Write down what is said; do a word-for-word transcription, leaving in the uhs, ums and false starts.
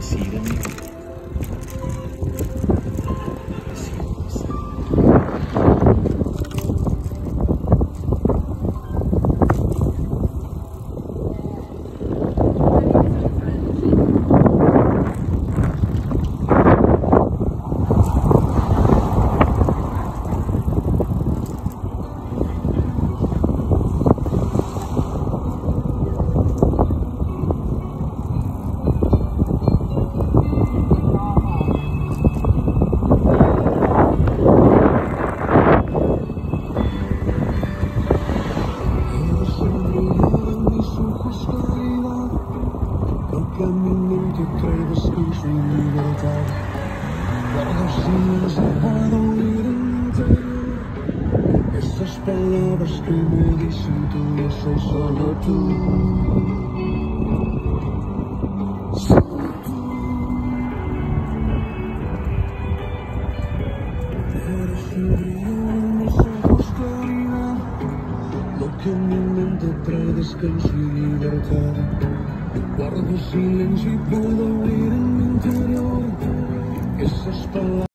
Decídeme. Que a mi mente trae descanso y libertad. Guardo silencio, puedo oír en mi interior esas palabras que me dicen tú, yo soy solo tú. Solo tú. Eres el brillo en mis ojos, claridad. Lo que a mi mente trae descanso y libertad. Guardo silencio y puedo oír en mi interior esas palabras.